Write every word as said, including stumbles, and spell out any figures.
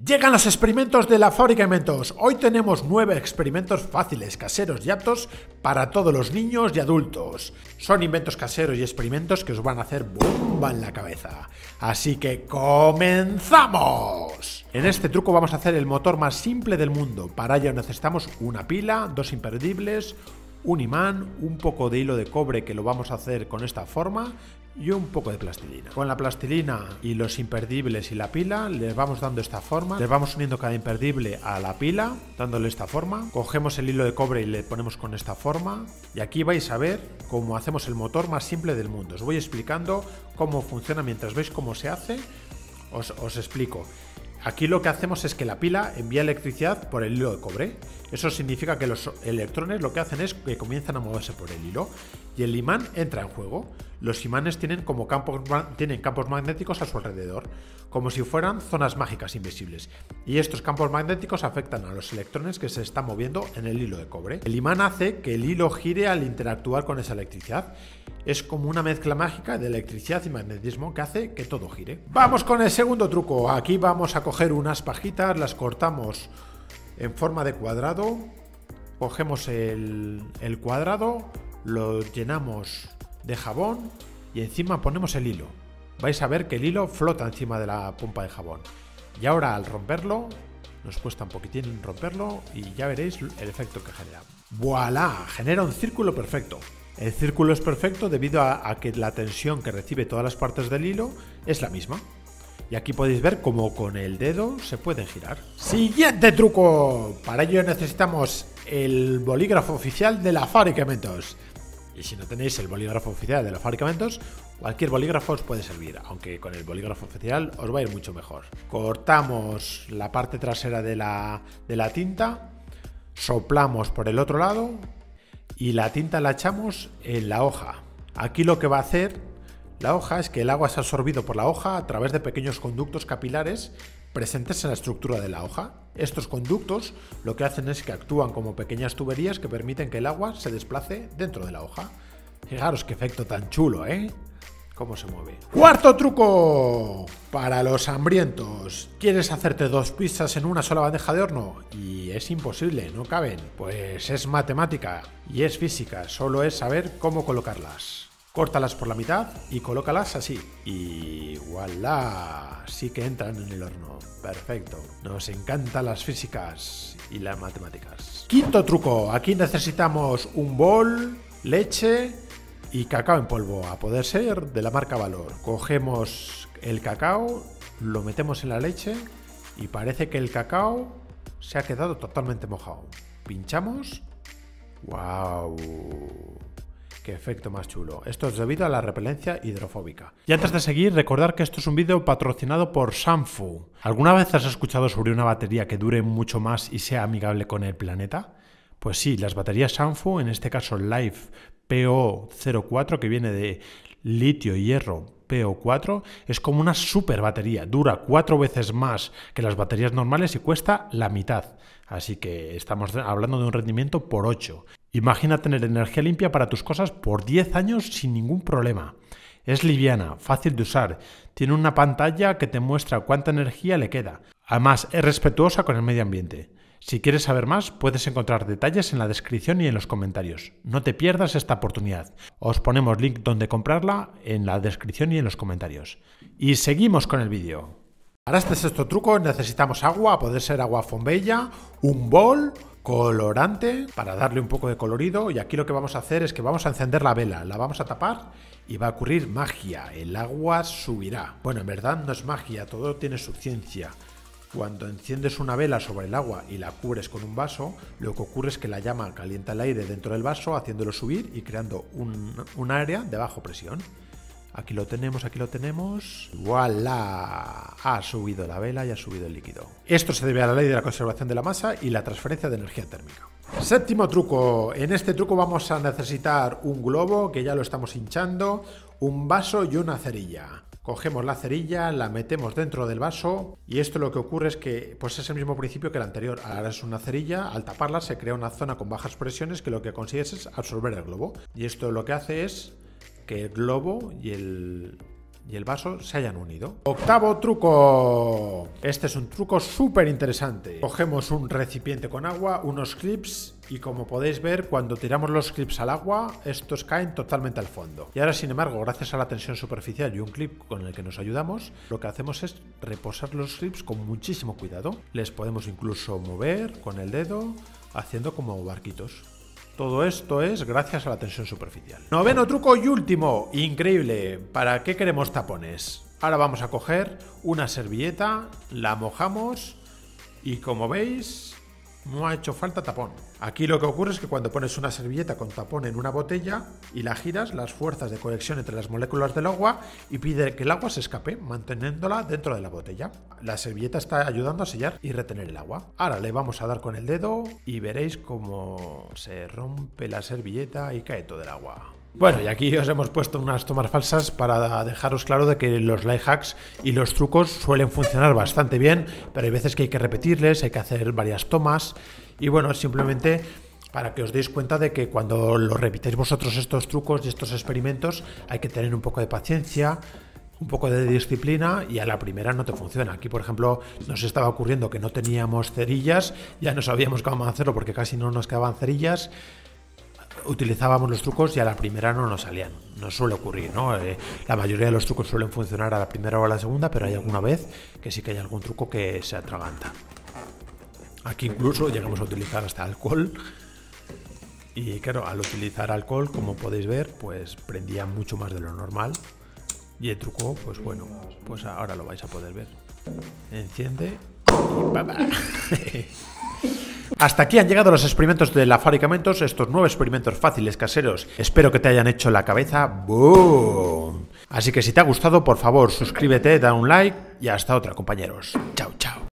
Llegan los experimentos de la fábrica de Mentos. Hoy tenemos nueve experimentos fáciles, caseros y aptos para todos los niños y adultos. Son inventos caseros y experimentos que os van a hacer bomba en la cabeza. Así que ¡comenzamos! En este truco vamos a hacer el motor más simple del mundo. Para ello necesitamos una pila, dos imperdibles, un imán, un poco de hilo de cobre que lo vamos a hacer con esta forma y un poco de plastilina. Con la plastilina y los imperdibles y la pila les vamos dando esta forma, les vamos uniendo cada imperdible a la pila dándole esta forma, cogemos el hilo de cobre y le ponemos con esta forma y aquí vais a ver cómo hacemos el motor más simple del mundo. Os voy explicando cómo funciona mientras veis cómo se hace, os, os explico. Aquí lo que hacemos es que la pila envía electricidad por el hilo de cobre. Eso significa que los electrones lo que hacen es que comienzan a moverse por el hilo y el imán entra en juego. Los imanes tienen como campos, tienen campos magnéticos a su alrededor, como si fueran zonas mágicas invisibles. Y estos campos magnéticos afectan a los electrones que se están moviendo en el hilo de cobre. El imán hace que el hilo gire al interactuar con esa electricidad. Es como una mezcla mágica de electricidad y magnetismo que hace que todo gire. Vamos con el segundo truco. Aquí vamos a coger unas pajitas, las cortamos en forma de cuadrado, cogemos el, el cuadrado, lo llenamos de jabón y encima ponemos el hilo. Vais a ver que el hilo flota encima de la pompa de jabón. Y ahora al romperlo, nos cuesta un poquitín romperlo y ya veréis el efecto que genera. ¡Voilá! Genera un círculo perfecto. El círculo es perfecto debido a, a que la tensión que recibe todas las partes del hilo es la misma. Y aquí podéis ver cómo con el dedo se pueden girar. ¡Siguiente truco! Para ello necesitamos el bolígrafo oficial de la fábrica de Mentos. Y si no tenéis el bolígrafo oficial de la fábrica de Mentos, cualquier bolígrafo os puede servir, aunque con el bolígrafo oficial os va a ir mucho mejor. Cortamos la parte trasera de la, de la tinta, soplamos por el otro lado y la tinta la echamos en la hoja. Aquí lo que va a hacer la hoja es que el agua es absorbido por la hoja a través de pequeños conductos capilares presentes en la estructura de la hoja. Estos conductos lo que hacen es que actúan como pequeñas tuberías que permiten que el agua se desplace dentro de la hoja. Fijaros qué efecto tan chulo, ¿eh? Cómo se mueve. ¡Cuarto truco! Para los hambrientos. ¿Quieres hacerte dos pizzas en una sola bandeja de horno? Y es imposible, no caben. Pues es matemática y es física, solo es saber cómo colocarlas. Córtalas por la mitad y colócalas así. Y ¡voilá! Sí que entran en el horno. Perfecto. Nos encantan las físicas y las matemáticas. Quinto truco. Aquí necesitamos un bol, leche y cacao en polvo, a poder ser de la marca Valor. Cogemos el cacao, lo metemos en la leche y parece que el cacao se ha quedado totalmente mojado. Pinchamos. ¡Wow! ¡Qué efecto más chulo! Esto es debido a la repelencia hidrofóbica. Y antes de seguir, recordar que esto es un vídeo patrocinado por Shanfu. ¿Alguna vez has escuchado sobre una batería que dure mucho más y sea amigable con el planeta? Pues sí, las baterías Shanfu, en este caso Life P O cero cuatro, que viene de litio y hierro P O cuatro, es como una super batería. Dura cuatro veces más que las baterías normales y cuesta la mitad. Así que estamos hablando de un rendimiento por ocho. Imagina tener energía limpia para tus cosas por diez años sin ningún problema. Es liviana, fácil de usar, tiene una pantalla que te muestra cuánta energía le queda. Además, es respetuosa con el medio ambiente. Si quieres saber más, puedes encontrar detalles en la descripción y en los comentarios. No te pierdas esta oportunidad. Os ponemos link donde comprarla en la descripción y en los comentarios. Y seguimos con el vídeo. Para este sexto truco necesitamos agua, a poder ser agua fombella, un bol, colorante para darle un poco de colorido, y aquí lo que vamos a hacer es que vamos a encender la vela, la vamos a tapar y va a ocurrir magia, el agua subirá. Bueno, en verdad no es magia, todo tiene su ciencia. Cuando enciendes una vela sobre el agua y la cubres con un vaso, lo que ocurre es que la llama calienta el aire dentro del vaso, haciéndolo subir y creando un, un área de bajo presión. Aquí lo tenemos, aquí lo tenemos. ¡Voilá! Ha subido la vela y ha subido el líquido. Esto se debe a la ley de la conservación de la masa y la transferencia de energía térmica. Séptimo truco. En este truco vamos a necesitar un globo, que ya lo estamos hinchando, un vaso y una cerilla. Cogemos la cerilla, la metemos dentro del vaso y esto lo que ocurre es que pues es el mismo principio que el anterior. Ahora es una cerilla, al taparla se crea una zona con bajas presiones que lo que consigues es absorber el globo. Y esto lo que hace es que el globo y el, y el vaso se hayan unido. Octavo truco. Este es un truco súper interesante. Cogemos un recipiente con agua, unos clips, y como podéis ver, cuando tiramos los clips al agua, estos caen totalmente al fondo. Y ahora, sin embargo, gracias a la tensión superficial y un clip con el que nos ayudamos, lo que hacemos es reposar los clips con muchísimo cuidado. Les podemos incluso mover con el dedo, haciendo como barquitos. Todo esto es gracias a la tensión superficial. Noveno truco y último. Increíble. ¿Para qué queremos tapones? Ahora vamos a coger una servilleta, la mojamos y como veis, no ha hecho falta tapón. Aquí lo que ocurre es que cuando pones una servilleta con tapón en una botella y la giras, las fuerzas de conexión entre las moléculas del agua impide que el agua se escape, manteniéndola dentro de la botella. La servilleta está ayudando a sellar y retener el agua. Ahora le vamos a dar con el dedo y veréis cómo se rompe la servilleta y cae todo el agua. Bueno, y aquí os hemos puesto unas tomas falsas para dejaros claro de que los life hacks y los trucos suelen funcionar bastante bien, pero hay veces que hay que repetirles, hay que hacer varias tomas y bueno, simplemente para que os deis cuenta de que cuando lo repitéis vosotros estos trucos y estos experimentos hay que tener un poco de paciencia, un poco de disciplina y a la primera no te funciona. Aquí, por ejemplo, nos estaba ocurriendo que no teníamos cerillas, ya no sabíamos cómo hacerlo porque casi no nos quedaban cerillas. Utilizábamos los trucos y a la primera no nos salían. Nos suele ocurrir, ¿no? Eh, la mayoría de los trucos suelen funcionar a la primera o a la segunda, pero hay alguna vez que sí que hay algún truco que se atraganta. Aquí incluso llegamos a utilizar hasta alcohol. Y claro, al utilizar alcohol, como podéis ver, pues prendía mucho más de lo normal. Y el truco, pues bueno, pues ahora lo vais a poder ver. Enciende y ¡papa! Hasta aquí han llegado los experimentos de la Fábrica Mentos, estos nueve experimentos fáciles caseros. Espero que te hayan hecho la cabeza ¡boom! Así que si te ha gustado, por favor, suscríbete, da un like y hasta otra, compañeros. Chao, chao.